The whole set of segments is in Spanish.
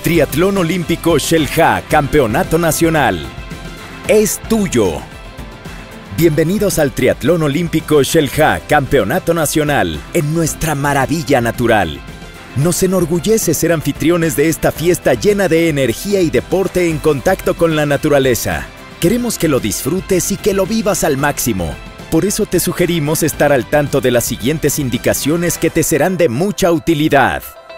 Triatlón Olímpico Xel-Há Campeonato Nacional. Es tuyo. Bienvenidos al Triatlón Olímpico Xel-Há Campeonato Nacional en nuestra maravilla natural. Nos enorgullece ser anfitriones de esta fiesta llena de energía y deporte en contacto con la naturaleza. Queremos que lo disfrutes y que lo vivas al máximo. Por eso te sugerimos estar al tanto de las siguientes indicaciones que te serán de mucha utilidad.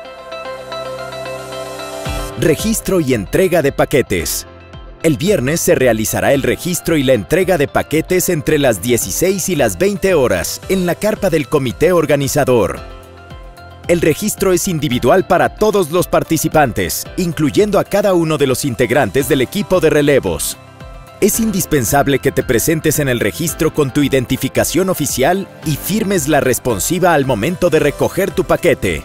Registro y entrega de paquetes. El viernes se realizará el registro y la entrega de paquetes entre las 16 y las 20 horas en la carpa del comité organizador. El registro es individual para todos los participantes, incluyendo a cada uno de los integrantes del equipo de relevos. Es indispensable que te presentes en el registro con tu identificación oficial y firmes la responsiva al momento de recoger tu paquete.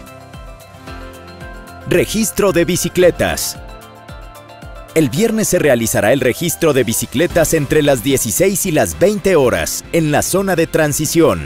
Registro de bicicletas. El viernes se realizará el registro de bicicletas entre las 16 y las 20 horas en la zona de transición.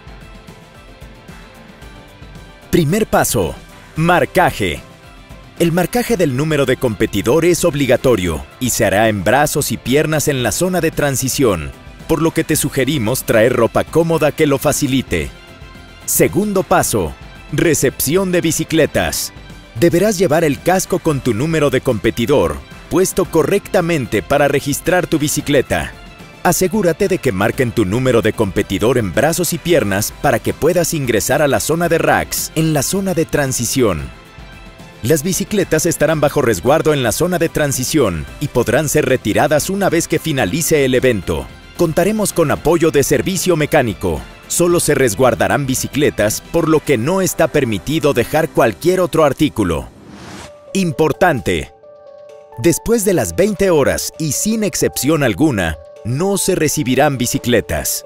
Primer paso: marcaje. El marcaje del número de competidor es obligatorio y se hará en brazos y piernas en la zona de transición, por lo que te sugerimos traer ropa cómoda que lo facilite. Segundo paso: recepción de bicicletas. Deberás llevar el casco con tu número de competidor puesto correctamente para registrar tu bicicleta. Asegúrate de que marquen tu número de competidor en brazos y piernas para que puedas ingresar a la zona de racks en la zona de transición. Las bicicletas estarán bajo resguardo en la zona de transición y podrán ser retiradas una vez que finalice el evento. Contaremos con apoyo de servicio mecánico. Solo se resguardarán bicicletas, por lo que no está permitido dejar cualquier otro artículo. Importante: después de las 20 horas y sin excepción alguna, no se recibirán bicicletas.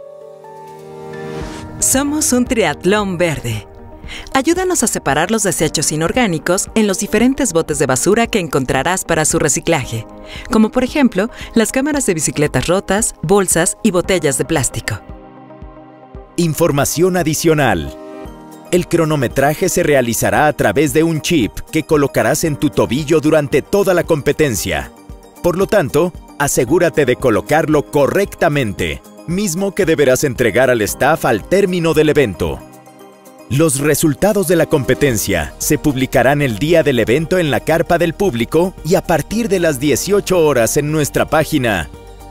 Somos un triatlón verde. Ayúdanos a separar los desechos inorgánicos en los diferentes botes de basura que encontrarás para su reciclaje, como por ejemplo las cámaras de bicicletas rotas, bolsas y botellas de plástico. Información adicional. El cronometraje se realizará a través de un chip que colocarás en tu tobillo durante toda la competencia. Por lo tanto, asegúrate de colocarlo correctamente, mismo que deberás entregar al staff al término del evento. Los resultados de la competencia se publicarán el día del evento en la carpa del público y a partir de las 18 horas en nuestra página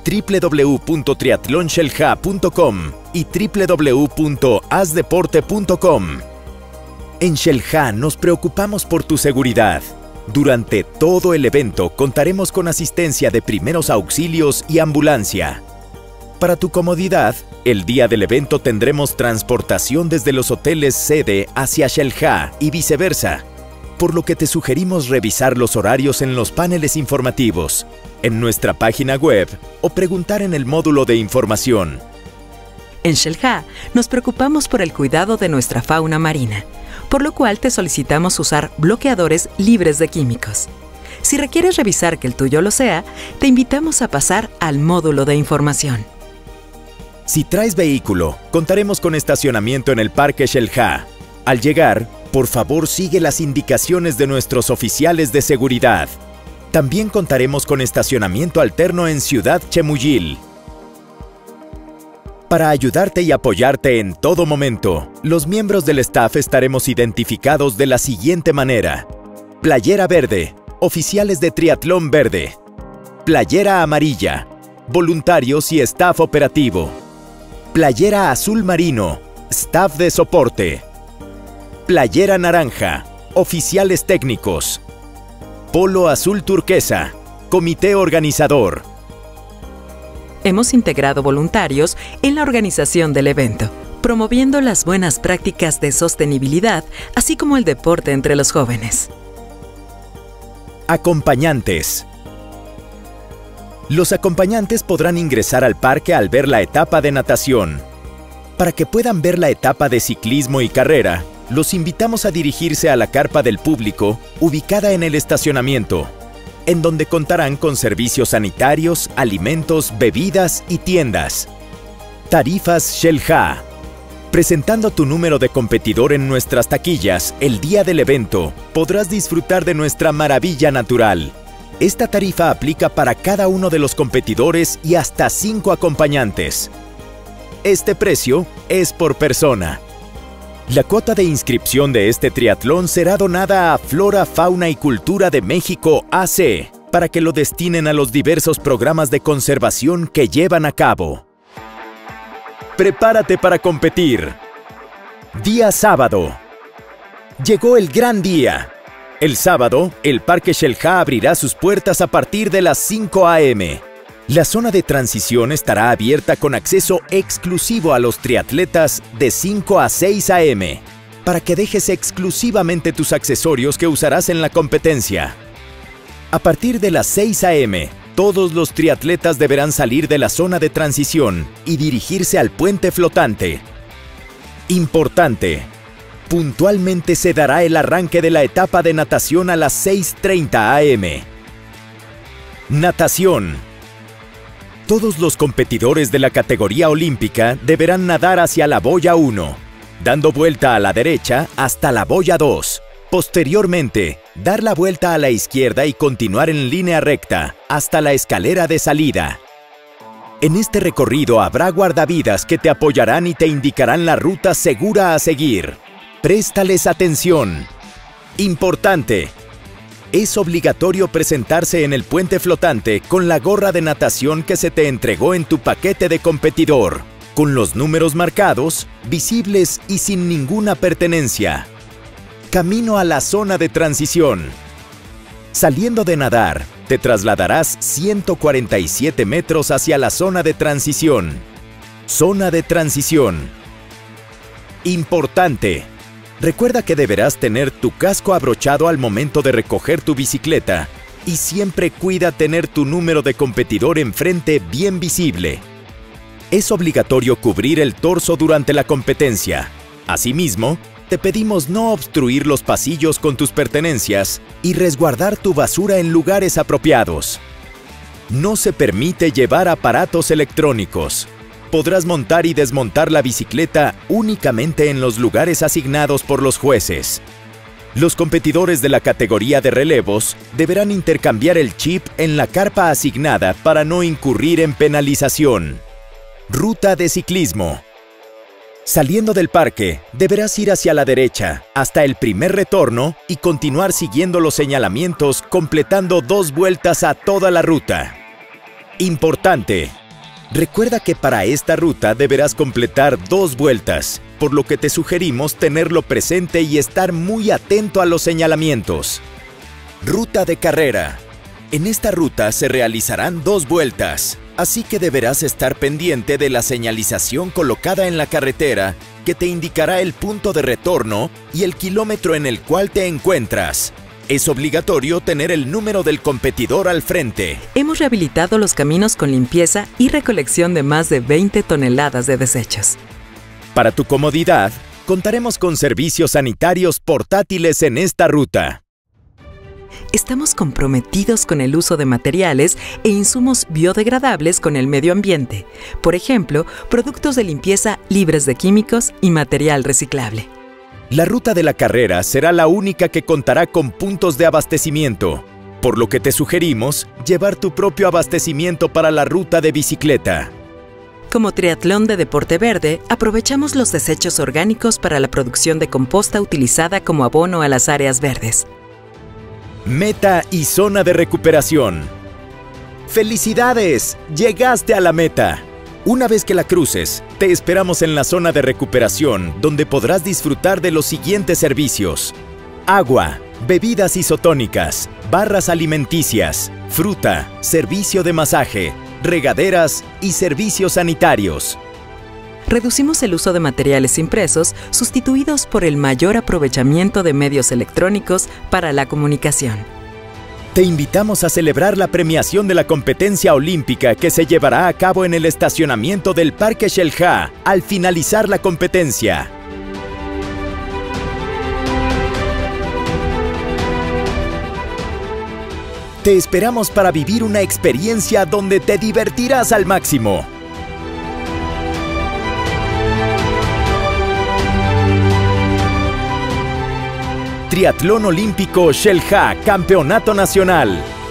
www.triatlonxel-há.com y www.asdeporte.com. En Xel-Há nos preocupamos por tu seguridad. Durante todo el evento contaremos con asistencia de primeros auxilios y ambulancia. Para tu comodidad, el día del evento tendremos transportación desde los hoteles sede hacia Xel-Há y viceversa, por lo que te sugerimos revisar los horarios en los paneles informativos, en nuestra página web o preguntar en el módulo de información. En Xel-Há nos preocupamos por el cuidado de nuestra fauna marina, por lo cual te solicitamos usar bloqueadores libres de químicos. Si requieres revisar que el tuyo lo sea, te invitamos a pasar al módulo de información. Si traes vehículo, contaremos con estacionamiento en el Parque Xel-Há. Al llegar, por favor sigue las indicaciones de nuestros oficiales de seguridad. También contaremos con estacionamiento alterno en Ciudad Chemuyil. Para ayudarte y apoyarte en todo momento, los miembros del staff estaremos identificados de la siguiente manera: playera verde, oficiales de triatlón verde; playera amarilla, voluntarios y staff operativo; playera azul marino, staff de soporte; playera naranja, oficiales técnicos; polo azul turquesa, comité organizador. Hemos integrado voluntarios en la organización del evento, promoviendo las buenas prácticas de sostenibilidad, así como el deporte entre los jóvenes. Acompañantes. Los acompañantes podrán ingresar al parque al ver la etapa de natación. Para que puedan ver la etapa de ciclismo y carrera, los invitamos a dirigirse a la carpa del público, ubicada en el estacionamiento, en donde contarán con servicios sanitarios, alimentos, bebidas y tiendas. Tarifas Xel-Há. Presentando tu número de competidor en nuestras taquillas, el día del evento, podrás disfrutar de nuestra maravilla natural. Esta tarifa aplica para cada uno de los competidores y hasta 5 acompañantes. Este precio es por persona. La cuota de inscripción de este triatlón será donada a Flora, Fauna y Cultura de México AC, para que lo destinen a los diversos programas de conservación que llevan a cabo. Prepárate para competir. Día sábado. Llegó el gran día. El sábado, el Parque Xel-Há abrirá sus puertas a partir de las 5 a.m. La zona de transición estará abierta con acceso exclusivo a los triatletas de 5 a 6 a.m. para que dejes exclusivamente tus accesorios que usarás en la competencia. A partir de las 6 a.m., todos los triatletas deberán salir de la zona de transición y dirigirse al puente flotante. Importante: puntualmente se dará el arranque de la etapa de natación a las 6:30 a.m. Natación. Todos los competidores de la categoría olímpica deberán nadar hacia la boya 1, dando vuelta a la derecha hasta la boya 2. Posteriormente, dar la vuelta a la izquierda y continuar en línea recta hasta la escalera de salida. En este recorrido habrá guardavidas que te apoyarán y te indicarán la ruta segura a seguir. Préstales atención. Importante: es obligatorio presentarse en el puente flotante con la gorra de natación que se te entregó en tu paquete de competidor, con los números marcados, visibles y sin ninguna pertenencia. Camino a la zona de transición. Saliendo de nadar, te trasladarás 147 metros hacia la zona de transición. Zona de transición. Importante: recuerda que deberás tener tu casco abrochado al momento de recoger tu bicicleta y siempre cuida tener tu número de competidor enfrente bien visible. Es obligatorio cubrir el torso durante la competencia. Asimismo, te pedimos no obstruir los pasillos con tus pertenencias y resguardar tu basura en lugares apropiados. No se permite llevar aparatos electrónicos. Podrás montar y desmontar la bicicleta únicamente en los lugares asignados por los jueces. Los competidores de la categoría de relevos deberán intercambiar el chip en la carpa asignada para no incurrir en penalización. Ruta de ciclismo. Saliendo del parque, deberás ir hacia la derecha hasta el primer retorno y continuar siguiendo los señalamientos, completando 2 vueltas a toda la ruta. Importante: recuerda que para esta ruta deberás completar 2 vueltas, por lo que te sugerimos tenerlo presente y estar muy atento a los señalamientos. Ruta de carrera. En esta ruta se realizarán 2 vueltas, así que deberás estar pendiente de la señalización colocada en la carretera que te indicará el punto de retorno y el kilómetro en el cual te encuentras. Es obligatorio tener el número del competidor al frente. Hemos rehabilitado los caminos con limpieza y recolección de más de 20 toneladas de desechos. Para tu comodidad, contaremos con servicios sanitarios portátiles en esta ruta. Estamos comprometidos con el uso de materiales e insumos biodegradables con el medio ambiente. Por ejemplo, productos de limpieza libres de químicos y material reciclable. La ruta de la carrera será la única que contará con puntos de abastecimiento, por lo que te sugerimos llevar tu propio abastecimiento para la ruta de bicicleta. Como triatlón de deporte verde, aprovechamos los desechos orgánicos para la producción de composta utilizada como abono a las áreas verdes. Meta y zona de recuperación. ¡Felicidades! ¡Llegaste a la meta! Una vez que la cruces, te esperamos en la zona de recuperación, donde podrás disfrutar de los siguientes servicios: agua, bebidas isotónicas, barras alimenticias, fruta, servicio de masaje, regaderas y servicios sanitarios. Reducimos el uso de materiales impresos, sustituidos por el mayor aprovechamiento de medios electrónicos para la comunicación. Te invitamos a celebrar la premiación de la competencia olímpica que se llevará a cabo en el estacionamiento del Parque Xel-Há al finalizar la competencia. Te esperamos para vivir una experiencia donde te divertirás al máximo. Triatlón Olímpico Xel-Há Campeonato Nacional.